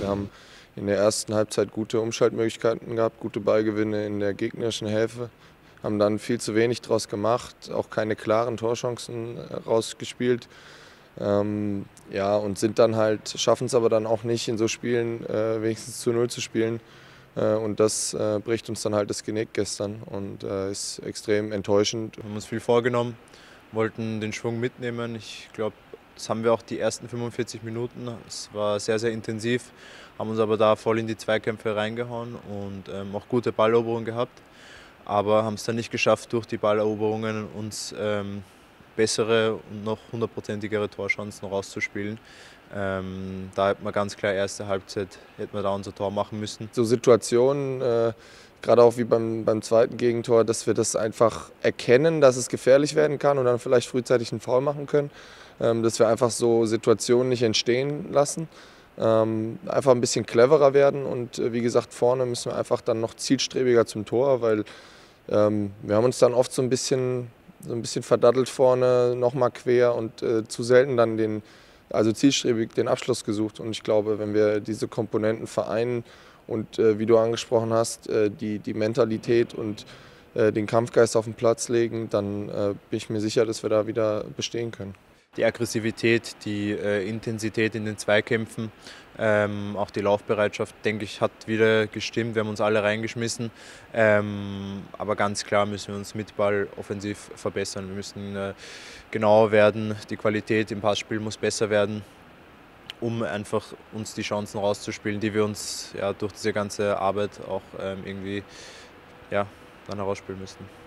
Wir haben in der ersten Halbzeit gute Umschaltmöglichkeiten gehabt, gute Ballgewinne in der gegnerischen Hälfte, haben dann viel zu wenig draus gemacht, auch keine klaren Torchancen rausgespielt. Ja, und sind dann halt, schaffen es aber dann auch nicht, in so Spielen wenigstens zu Null zu spielen. Und das bricht uns dann halt das Genick gestern und ist extrem enttäuschend. Wir haben uns viel vorgenommen, wollten den Schwung mitnehmen. Ich glaube, das haben wir auch die ersten 45 Minuten. Es war sehr, sehr intensiv, haben uns aber da voll in die Zweikämpfe reingehauen und auch gute Balleroberungen gehabt. Aber haben es dann nicht geschafft, durch die Balleroberungen uns bessere und noch hundertprozentigere Torchancen rauszuspielen. Da hätten wir ganz klar erste Halbzeit hätten wir da unser Tor machen müssen. So Situationen, gerade auch wie beim zweiten Gegentor, dass wir das einfach erkennen, dass es gefährlich werden kann und dann vielleicht frühzeitig einen Foul machen können. Dass wir einfach so Situationen nicht entstehen lassen. Einfach ein bisschen cleverer werden und wie gesagt, vorne müssen wir einfach dann noch zielstrebiger zum Tor, weil wir haben uns dann oft so ein bisschen verdattelt vorne, nochmal quer und zu selten dann also zielstrebig den Abschluss gesucht. Und ich glaube, wenn wir diese Komponenten vereinen und wie du angesprochen hast, die Mentalität und den Kampfgeist auf den Platz legen, dann bin ich mir sicher, dass wir da wieder bestehen können. Die Aggressivität, die Intensität in den Zweikämpfen, auch die Laufbereitschaft, denke ich, hat wieder gestimmt. Wir haben uns alle reingeschmissen. Aber ganz klar müssen wir uns mit Ball offensiv verbessern. Wir müssen genauer werden. Die Qualität im Passspiel muss besser werden, um einfach uns die Chancen rauszuspielen, die wir uns ja, durch diese ganze Arbeit auch irgendwie ja, dann herausspielen müssen.